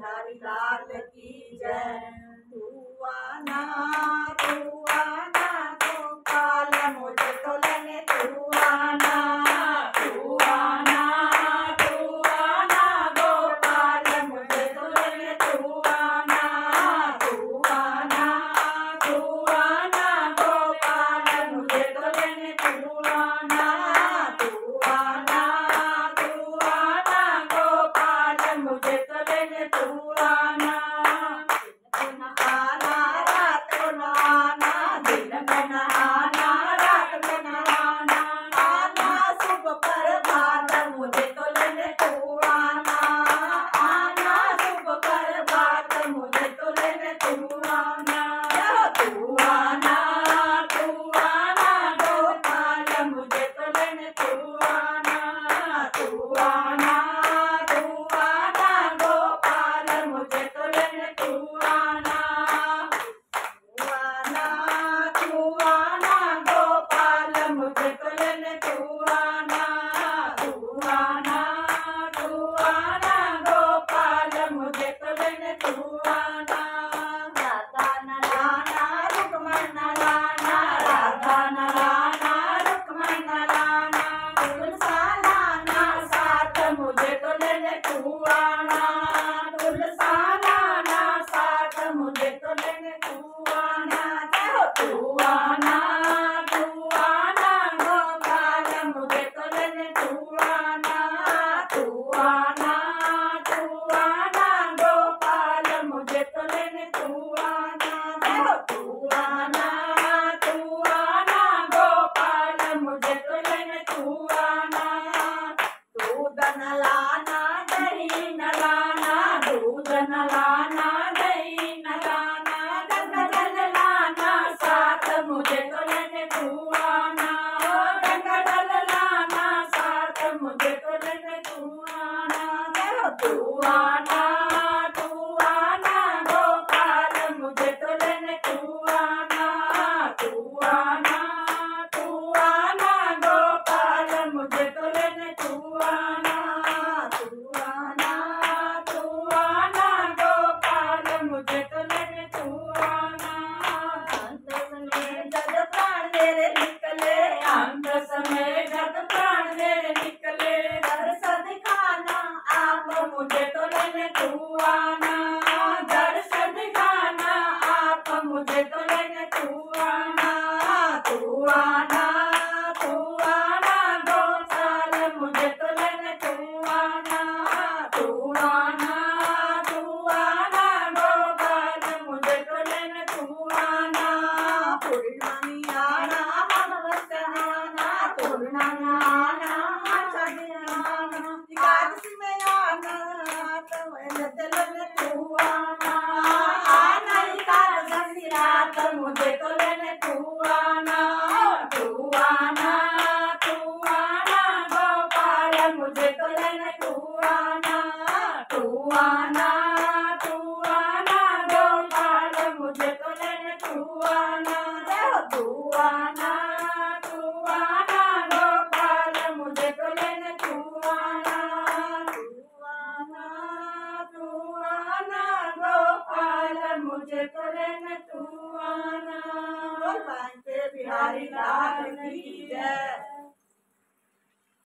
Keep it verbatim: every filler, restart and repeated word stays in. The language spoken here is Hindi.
बिहारी लाल की जय। तू आना तू आना गोपाल मुझे तो लेने तू आना, तू आना तू आना गोपाल मुझे तो लेने तू आना, तू आना तू आना गोपाल मुझे तो लेने तू आना, तू आना तू आना गोपाल मुझे तो लेने तू आना। दिन में न आना रात को न आना, दिन में न आना रात में न आना, आना सुबह प्रभात मुझे तो लेने तू आना, आना सुबह प्रभात मुझे तो लेने तू आना, तू आना तू आना गोपाल मुझे तो लेने तू आना, तू आना तू आना गोपाल मुझे तो लेने तू आना, तू आना तू आना गोपाल मुझे तो लेने तू आना, तू आना तू आना गोपाल मुझे तो लेने तू आना। राधा न लाना रुक्मण न लाना, राधा न लाना रुक्मण न लाना, तुलसा लाना साथ मुझे तो लेने तू आना, तुलसा लाना साथ मुझे तो लेने तू आना, तू आना तू आना गोपाल मुझे तो लेने तू आना, तू आना तू आना गोपाल मुझे तो लेने तू आना, तू आना तू आना गोपाल मुझे तो लेने तू आना। दूध न लाना दही न लाना, दूध न लाना दही न लाना, गंगा जल लाना साथ मुझे तो लेने तू आना, गंगा जल लाना साथ मुझे तो लेने तू आना, तू आना तू आना गोपाल मुझे तो लेने तू आना, तू आना तू आना गोपाल मुझे तो लेने तू आना, तू आना तू आना गोपाल मुझे तो लेने तू आना। अंत समय जब प्राण मेरे निकले, अंत समय जब प्राण मेरे निकले, दर्शन दिखाना आप मुझे तो लेने तू आना,